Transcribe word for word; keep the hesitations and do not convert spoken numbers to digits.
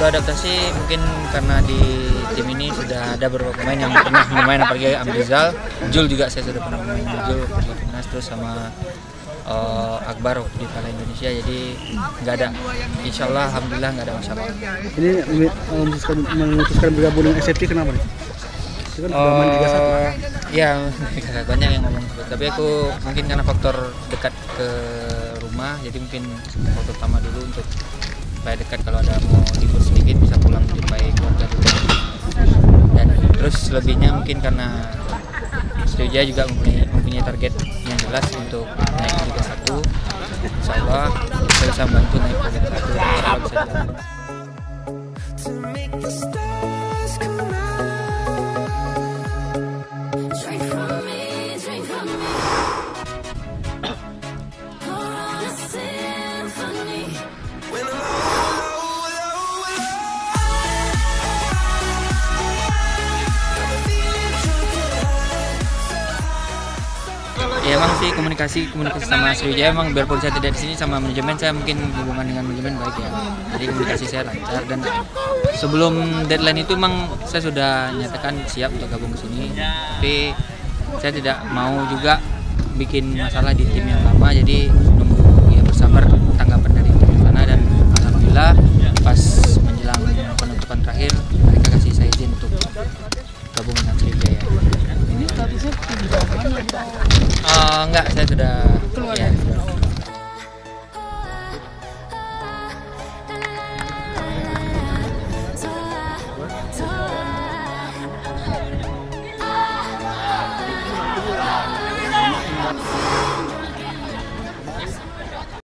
adaptasi mungkin karena di tim ini sudah ada beberapa pemain yang pernah bermain, apalagi Amrizal, Jul juga saya sudah pernah bermain Jul di timnas, terus sama uh, Akbar waktu di Piala Indonesia, jadi nggak ada, insya Allah alhamdulillah nggak ada masalah. Ini memutuskan, memutuskan bergabung dengan S C T kenapa nih? Itu kan sudah main Liga satu. Ya banyak yang ngomong gitu, tapi aku mungkin karena faktor dekat ke rumah, jadi mungkin faktor utama dulu untuk supaya dekat, kalau ada mau libur sedikit bisa pulang jumpai keluarga dulu. Dan terus lebihnya mungkin karena Sriwijaya juga mempunyai, mempunyai target yang jelas untuk naik ke Liga satu. Insya Allah saya bisa membantu naik ke Liga satu. Insya Allah bisa jalan. Ya emang sih komunikasi komunikasi sama Sriwijaya, emang biarpun saya tidak di sini sama manajemen, saya mungkin hubungan dengan manajemen baik ya. Jadi komunikasi saya lancar, dan sebelum deadline itu emang saya sudah nyatakan siap untuk gabung ke sini. Tapi saya tidak mau juga bikin masalah di tim yang lama, jadi nunggu ya bersabar tanggapan